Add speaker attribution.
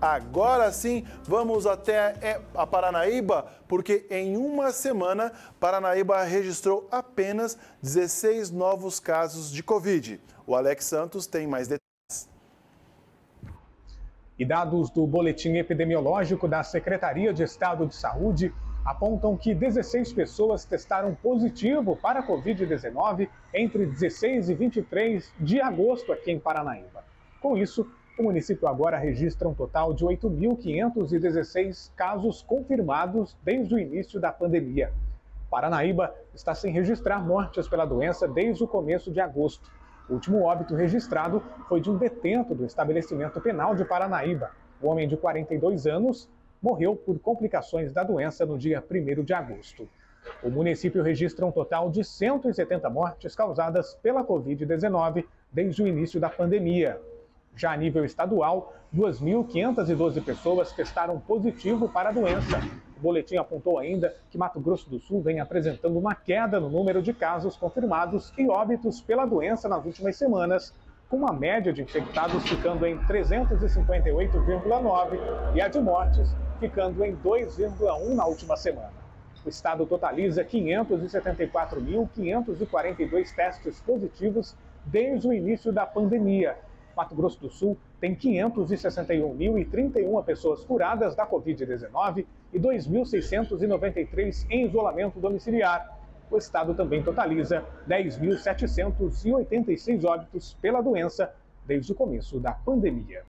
Speaker 1: Agora sim, vamos até a Paranaíba, porque em uma semana, Paranaíba registrou apenas 16 novos casos de Covid. O Alex Santos tem mais detalhes.
Speaker 2: E dados do boletim epidemiológico da Secretaria de Estado de Saúde apontam que 16 pessoas testaram positivo para a Covid-19 entre 16 e 23 de agosto aqui em Paranaíba. Com isso, o município agora registra um total de 8.516 casos confirmados desde o início da pandemia. Paranaíba está sem registrar mortes pela doença desde o começo de agosto. O último óbito registrado foi de um detento do estabelecimento penal de Paranaíba. O homem de 42 anos morreu por complicações da doença no dia 1º de agosto. O município registra um total de 170 mortes causadas pela Covid-19 desde o início da pandemia. Já a nível estadual, 2.512 pessoas testaram positivo para a doença. O boletim apontou ainda que Mato Grosso do Sul vem apresentando uma queda no número de casos confirmados e óbitos pela doença nas últimas semanas, com uma média de infectados ficando em 358,9 e a de mortes ficando em 2,1 na última semana. O estado totaliza 574.542 testes positivos desde o início da pandemia. Mato Grosso do Sul tem 561.031 pessoas curadas da Covid-19 e 2.693 em isolamento domiciliar. O estado também totaliza 10.786 óbitos pela doença desde o começo da pandemia.